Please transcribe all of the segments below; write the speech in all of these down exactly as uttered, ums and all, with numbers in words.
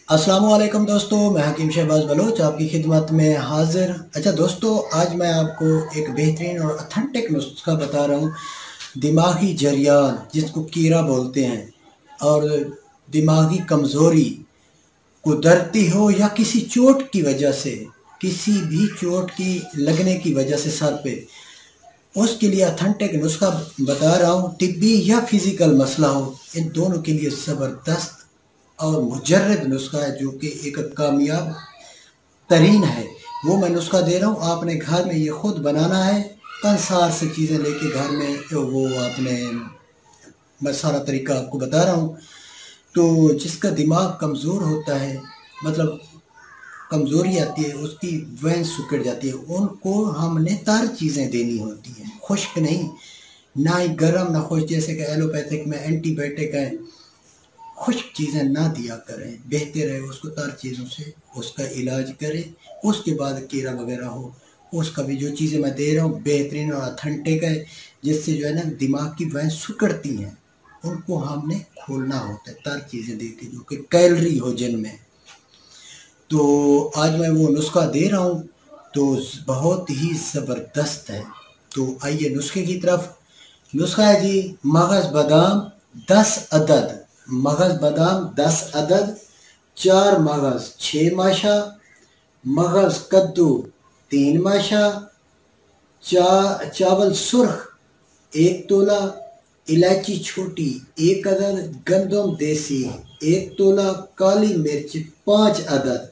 अस्सलामुअलैकुम दोस्तों, मैं हकीम शहबाज बलोच आपकी खिदमत में हाजिर। अच्छा दोस्तों, आज मैं आपको एक बेहतरीन और अथेंटिक नुस्खा बता रहा हूँ। दिमागी जरियान जिसको कीड़ा बोलते हैं, और दिमागी कमज़ोरी, कुदरती हो या किसी चोट की वजह से, किसी भी चोट की लगने की वजह से सर पे, उसके लिए अथेंटिक नुस्खा बता रहा हूँ। तिब्बी या फिज़िकल मसला हो, इन दोनों के लिए ज़बरदस्त और मुजर्रद नुस्खा है, जो कि एक कामयाब तरीन है। वो मैं नुस्खा दे रहा हूँ, आपने घर में ये खुद बनाना है। कंसार से चीज़ें लेके घर में, वो आपने, मैं सारा तरीका आपको बता रहा हूँ। तो जिसका दिमाग कमज़ोर होता है, मतलब कमज़ोरी आती है, उसकी वैन सुकड़ जाती है, उनको हमने तर चीज़ें देनी होती हैं, खुश्क नहीं, ना ही गर्म ना खुश्क। जैसे कि एलोपैथिक में एंटीबायोटिक है, खुश्क चीज़ें ना दिया करें, बेहतर है उसको तर चीज़ों से उसका इलाज करें। उसके बाद कीड़ा वगैरह हो, उसका भी जो चीज़ें मैं दे रहा हूँ बेहतरीन और अथेंटिक है, जिससे जो है ना दिमाग की वैन सुकड़ती हैं, उनको हमने खोलना होता है तर चीज़ें दे के, जो कि कैलोरी हो जिनमें। तो आज मैं वो नुस्खा दे रहा हूँ, तो बहुत ही ज़बरदस्त है। तो आइए नुस्खे की तरफ। नुस्खा है जी, मगज़ बादाम दस अदद, मगज़ बादाम दस अदद, चार मगज़ छः माशा, मगज़ कद्दू तीन माशा, चा चावल सुर्ख एक तोला, इलायची छोटी एक अदद, गंदम देसी एक तोला, काली मिर्च पाँच अदद।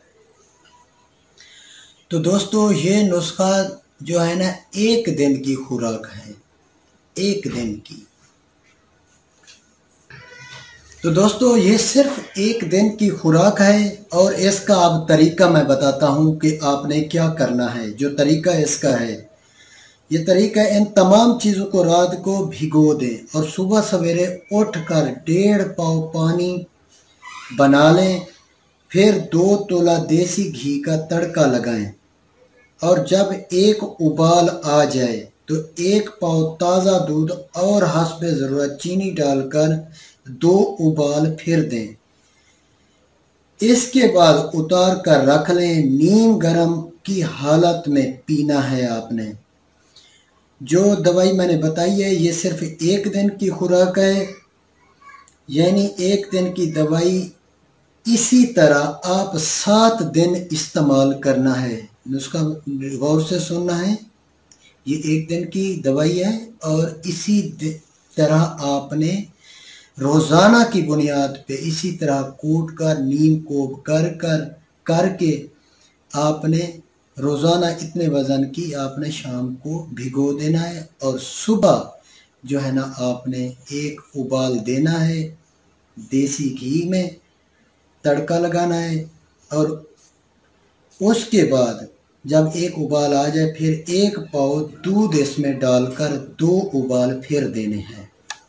तो दोस्तों, ये नुस्खा जो है ना एक दिन की खुराक है, एक दिन की। तो दोस्तों, ये सिर्फ एक दिन की खुराक है, और इसका अब तरीका मैं बताता हूँ कि आपने क्या करना है। जो तरीका इसका है, ये तरीका, इन तमाम चीज़ों को रात को भिगो दें और सुबह सवेरे उठकर डेढ़ पाव पानी बना लें। फिर दो तोला देसी घी का तड़का लगाएं, और जब एक उबाल आ जाए तो एक पाव ताज़ा दूध और हस्बे ज़रूरत चीनी डालकर दो उबाल फिर दें। इसके बाद उतार कर रख लें। नीम गरम की हालत में पीना है आपने। जो दवाई मैंने बताई है, ये सिर्फ एक दिन की खुराक है, यानी एक दिन की दवाई। इसी तरह आप सात दिन इस्तेमाल करना है। नुस्खा गौर से सुनना है, ये एक दिन की दवाई है, और इसी तरह आपने रोज़ाना की बुनियाद पे इसी तरह कूट कर, नीम को कर कर करके आपने रोज़ाना इतने वज़न की आपने शाम को भिगो देना है, और सुबह जो है ना आपने एक उबाल देना है, देसी घी में तड़का लगाना है, और उसके बाद जब एक उबाल आ जाए फिर एक पाव दूध इसमें डालकर दो उबाल फिर देने हैं।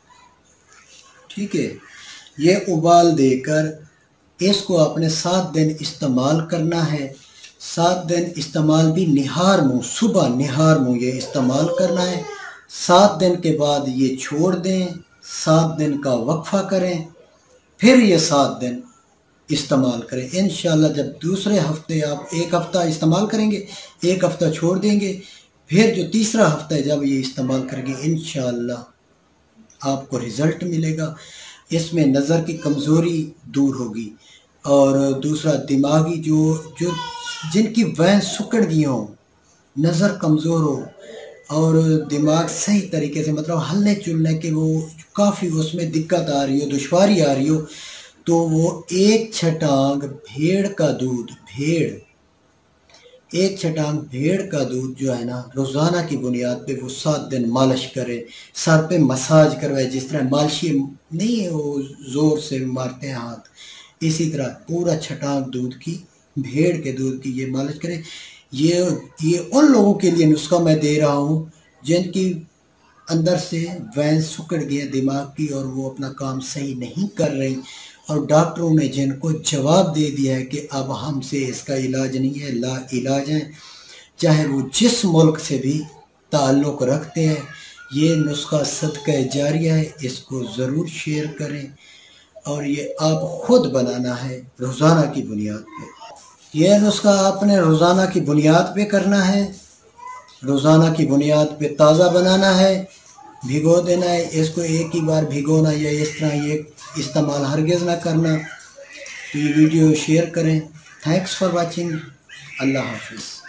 ठीक है, ये उबाल देकर इसको आपने सात दिन इस्तेमाल करना है। सात दिन इस्तेमाल भी निहार मुँह, सुबह निहार मुँह ये इस्तेमाल करना है। सात दिन के बाद ये छोड़ दें, सात दिन का वक्फा करें, फिर ये सात दिन इस्तेमाल करें। इंशाल्लाह जब दूसरे हफ्ते आप एक हफ़्ता इस्तेमाल करेंगे, एक हफ़्ता छोड़ देंगे, फिर जो तीसरा हफ्ता है जब ये इस्तेमाल करेंगे, इंशाल्लाह आपको रिज़ल्ट मिलेगा। इसमें नज़र की कमज़ोरी दूर होगी, और दूसरा दिमागी जो जो जिनकी वैन सुकड़ गई हो, नज़र कमज़ोर हो, और दिमाग सही तरीके से, मतलब हलने चुलने के वो काफ़ी उसमें दिक्कत आ रही हो, दुश्वारी आ रही हो, तो वो एक छटांग भेड़ का दूध, भेड़ एक छटांग भेड़ का दूध जो है ना, रोज़ाना की बुनियाद पे वो सात दिन मालिश करे, सर पे मसाज करवाए। जिस तरह मालिशी नहीं है, वो ज़ोर से मारते हैं हाथ, इसी तरह पूरा छटांग दूध की, भेड़ के दूध की ये मालिश करें। ये ये उन लोगों के लिए नुस्खा मैं दे रहा हूँ जिनकी अंदर से वैन सुकड़ गई है दिमाग की, और वो अपना काम सही नहीं कर रही, और डॉक्टरों ने जिनको जवाब दे दिया है कि अब हमसे इसका इलाज नहीं है, ला इलाज है, चाहे वो जिस मुल्क से भी ताल्लुक़ रखते हैं। ये नुस्खा सदका जारिया है, इसको ज़रूर शेयर करें। और ये आप खुद बनाना है रोज़ाना की बुनियाद पे। यह नुस्खा आपने रोज़ाना की बुनियाद पे करना है, रोज़ाना की बुनियाद पे ताज़ा बनाना है, भिगो देना है। इसको एक ही बार भिगोना या इस तरह ये इस्तेमाल हरगिज़ ना करना। तो ये वीडियो शेयर करें। Thanks for watching. अल्लाह हाफिज़।